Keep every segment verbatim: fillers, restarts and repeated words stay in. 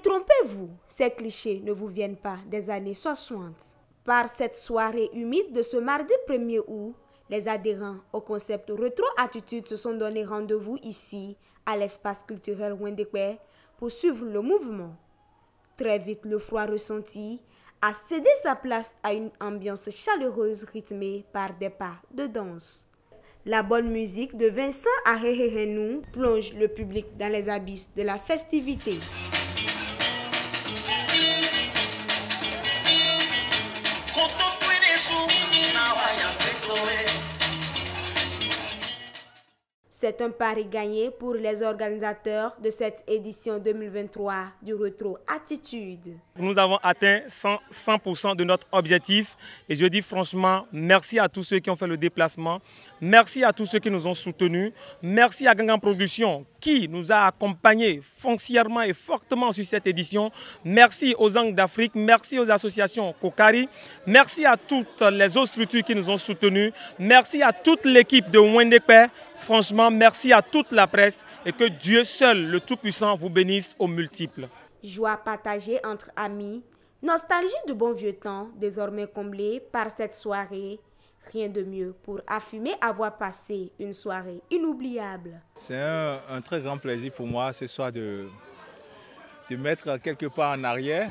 Détrompez-vous, ces clichés ne vous viennent pas des années soixante. Par cette soirée humide de ce mardi premier août, les adhérents au concept Retro Attitude se sont donné rendez-vous ici, à l'espace culturel Wendekwe, pour suivre le mouvement. Très vite, le froid ressenti a cédé sa place à une ambiance chaleureuse rythmée par des pas de danse. La bonne musique de Vincent Ahehehenou plonge le public dans les abysses de la festivité. C'est un pari gagné pour les organisateurs de cette édition deux mille vingt-trois du Retro Attitude. Nous avons atteint cent pour cent de notre objectif et je dis franchement merci à tous ceux qui ont fait le déplacement, merci à tous ceux qui nous ont soutenus, merci à Gangan Production qui nous a accompagnés foncièrement et fortement sur cette édition, merci aux Angles d'Afrique, merci aux associations Kokari, merci à toutes les autres structures qui nous ont soutenus, merci à toute l'équipe de Wendekwe. Franchement, merci à toute la presse et que Dieu seul, le Tout-Puissant, vous bénisse aux multiples. Joie partagée entre amis, nostalgie du bon vieux temps, désormais comblée par cette soirée. Rien de mieux pour affirmer avoir passé une soirée inoubliable. C'est un, un très grand plaisir pour moi ce soir de, de mettre quelque part en arrière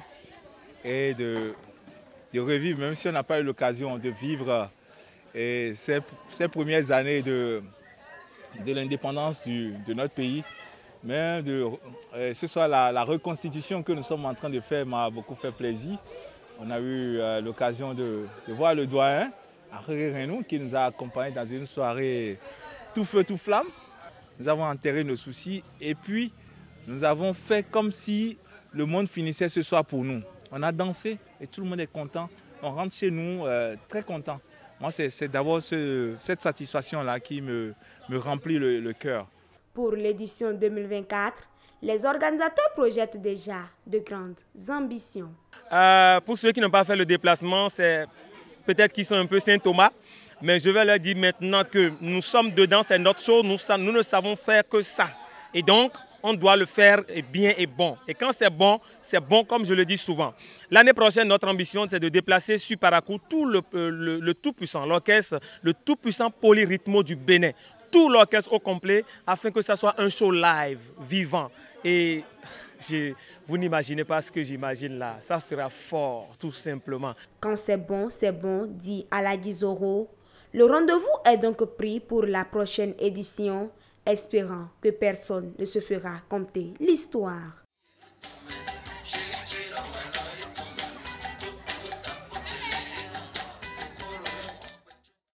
et de, de revivre, même si on n'a pas eu l'occasion de vivre et ces, ces premières années de... de l'indépendance de notre pays, mais de, euh, ce soit la, la reconstitution que nous sommes en train de faire m'a beaucoup fait plaisir. On a eu euh, l'occasion de, de voir le doyen, Henri Renou, qui nous a accompagnés dans une soirée tout feu, tout flamme. Nous avons enterré nos soucis et puis nous avons fait comme si le monde finissait ce soir pour nous. On a dansé et tout le monde est content. On rentre chez nous euh, très content. Moi, c'est d'abord ce, cette satisfaction-là qui me, me remplit le, le cœur. Pour l'édition deux mille vingt-quatre, les organisateurs projettent déjà de grandes ambitions. Euh, pour ceux qui n'ont pas fait le déplacement, c'est peut-être qu'ils sont un peu Saint-Thomas, mais je vais leur dire maintenant que nous sommes dedans, c'est notre chose, nous, nous ne savons faire que ça. Et donc, on doit le faire bien et bon. Et quand c'est bon, c'est bon comme je le dis souvent. L'année prochaine, notre ambition, c'est de déplacer sur Parakou tout le, le, le tout-puissant, l'orchestre, le tout-puissant Polyrythmo du Bénin. Tout l'orchestre au complet, afin que ça soit un show live, vivant. Et je, vous n'imaginez pas ce que j'imagine là. Ça sera fort, tout simplement. Quand c'est bon, c'est bon, dit Alagi Zoro. Le rendez-vous est donc pris pour la prochaine édition, espérant que personne ne se fera compter l'histoire.